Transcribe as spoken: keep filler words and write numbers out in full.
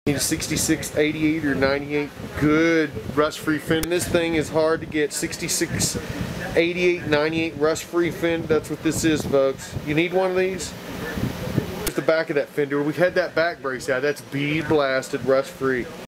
Need a sixty-six, eighty-eight, or ninety-eight good rust-free Fender. This thing is hard to get. sixty-six, eighty-eight, ninety-eight rust-free Fender. That's what this is, folks. You need one of these? Here's the back of that Fender. We had that back brace out. That's bead blasted, rust-free.